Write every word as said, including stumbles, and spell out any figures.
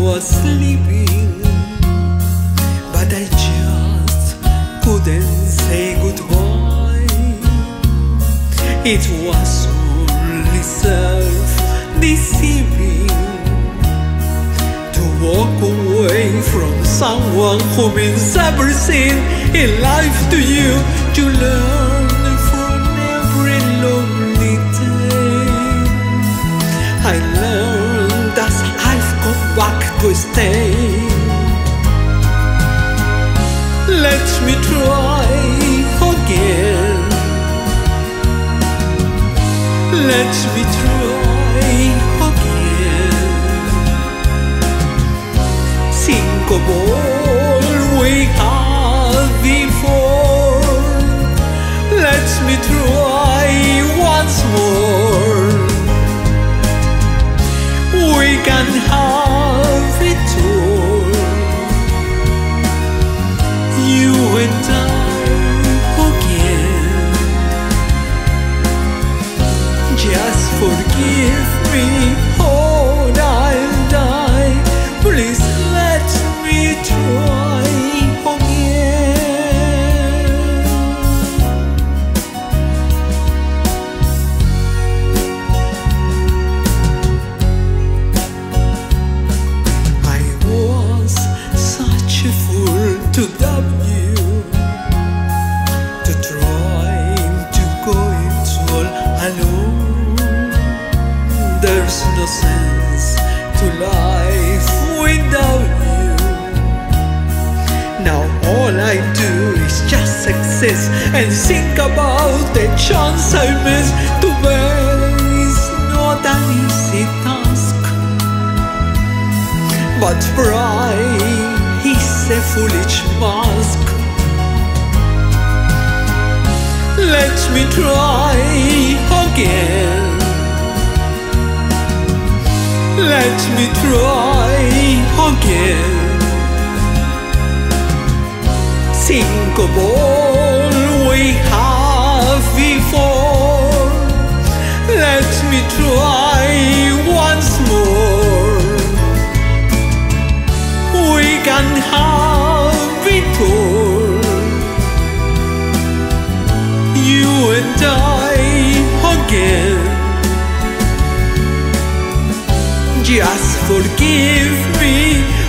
was sleeping, but I just couldn't say goodbye. It was only self-deceiving to walk away from someone who means everything in life to you. To learn from every lonely day, I learned that I've come back to stay. Let me try again. Let me try again. Think of all we had before. Let me try once more. We can have it all, you and I again. Just forgive me or I'll die. Please let me try again. I was such a fool to love you, to try to go it all alone. There's no sense to life without you. Now all I do is just exist and think about the chance I missed. To bear is not an easy task, but pride is a foolish mask. Let me try again. Let me try again. Think of all we have before. Let me try once more. We can have it all, you and I again. Just forgive me